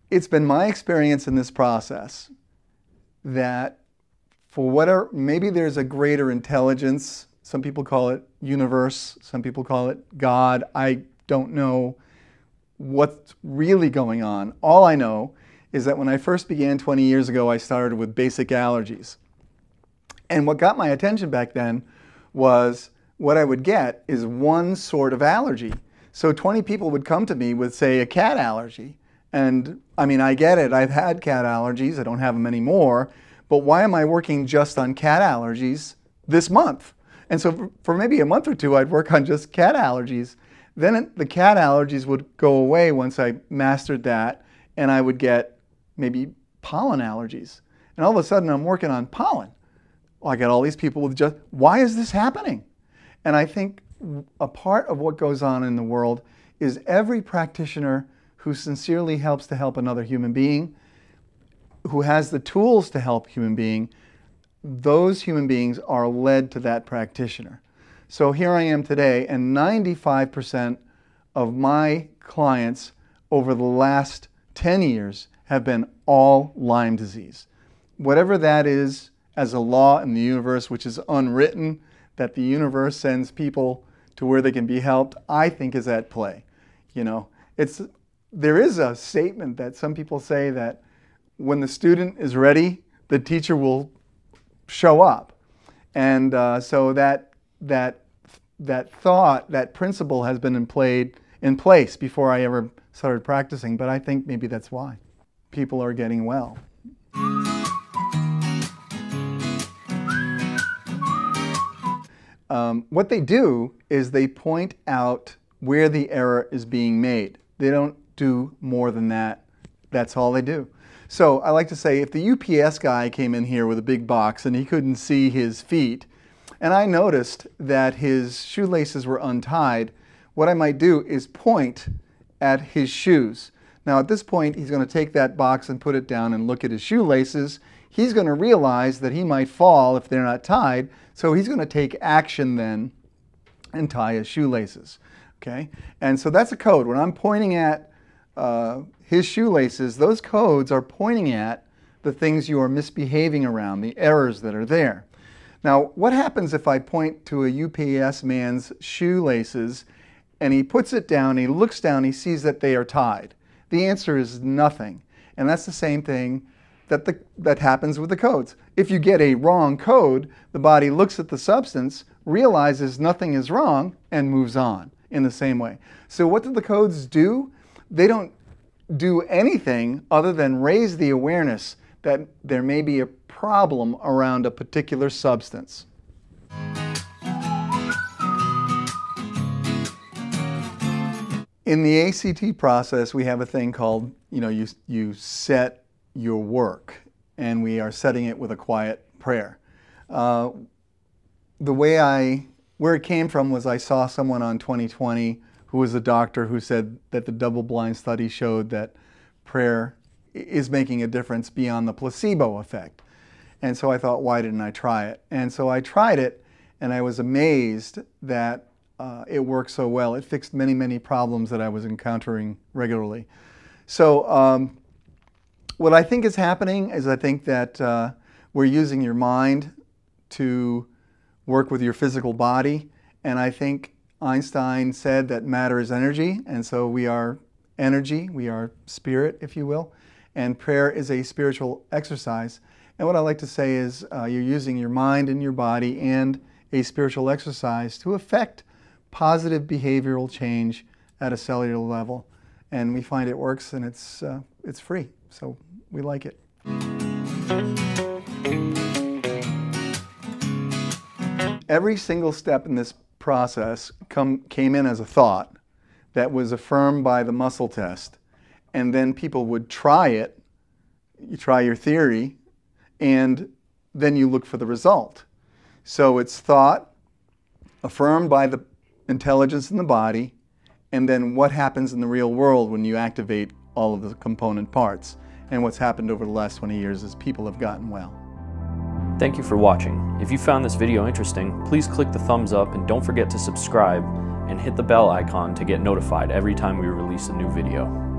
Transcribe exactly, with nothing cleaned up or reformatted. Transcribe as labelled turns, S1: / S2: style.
S1: It's been my experience in this process that for whatever, maybe there's a greater intelligence. Some people call it universe, some people call it God. I don't know what's really going on. All I know is that when I first began twenty years ago, I started with basic allergies. And what got my attention back then was what I would get is one sort of allergy. So twenty people would come to me with, say, a cat allergy. And I mean, I get it. I've had cat allergies. I don't have them anymore. But why am I working just on cat allergies this month? And so for maybe a month or two, I'd work on just cat allergies. Then the cat allergies would go away once I mastered that, and I would get maybe pollen allergies. And all of a sudden, I'm working on pollen. Well, I got all these people with just, why is this happening? And I think a part of what goes on in the world is every practitioner who sincerely helps to help another human being, who has the tools to help human being, those human beings are led to that practitioner. So here I am today, and ninety-five percent of my clients over the last ten years have been all Lyme disease. Whatever that is as a law in the universe, which is unwritten, that the universe sends people to where they can be helped, I think is at play. You know, it's, there is a statement that some people say that when the student is ready, the teacher will show up. And uh, so that, that, that thought, that principle has been in, played, in place before I ever started practicing, but I think maybe that's why people are getting well. Um, what they do is they point out where the error is being made. They don't do more than that. That's all they do. So I like to say, if the U P S guy came in here with a big box and he couldn't see his feet, and I noticed that his shoelaces were untied, what I might do is point at his shoes. Now at this point, he's going to take that box and put it down and look at his shoelaces. He's going to realize that he might fall if they're not tied, so he's going to take action then and tie his shoelaces. Okay? And so that's a code. When I'm pointing at uh, his shoelaces, those codes are pointing at the things you are misbehaving around, the errors that are there. Now, what happens if I point to a U P S man's shoelaces and he puts it down, he looks down, he sees that they are tied? The answer is nothing. And that's the same thing that, the, that happens with the codes. If you get a wrong code, the body looks at the substance, realizes nothing is wrong, and moves on in the same way. So what do the codes do? They don't do anything other than raise the awareness that there may be a problem around a particular substance. In the A C T process, we have a thing called, you know, you, you set your work, and we are setting it with a quiet prayer. Uh, the way I, where it came from was I saw someone on twenty twenty who was a doctor who said that the double-blind study showed that prayer is making a difference beyond the placebo effect. And so I thought, why didn't I try it? And so I tried it, and I was amazed that uh, it worked so well. It fixed many, many problems that I was encountering regularly. So um, what I think is happening is I think that uh, we're using your mind to work with your physical body, and I think Einstein said that matter is energy, and so we are energy, we are spirit, if you will, and prayer is a spiritual exercise. And what I like to say is uh, you're using your mind and your body and a spiritual exercise to affect positive behavioral change at a cellular level. And we find it works, and it's, uh, it's free, so we like it. Every single step in this process come, came in as a thought that was affirmed by the muscle test, and then people would try it, you try your theory, and then you look for the result. So it's thought, affirmed by the intelligence in the body, and then what happens in the real world when you activate all of the component parts. And what's happened over the last twenty years is people have gotten well.
S2: Thank you for watching. If you found this video interesting, please click the thumbs up and don't forget to subscribe and hit the bell icon to get notified every time we release a new video.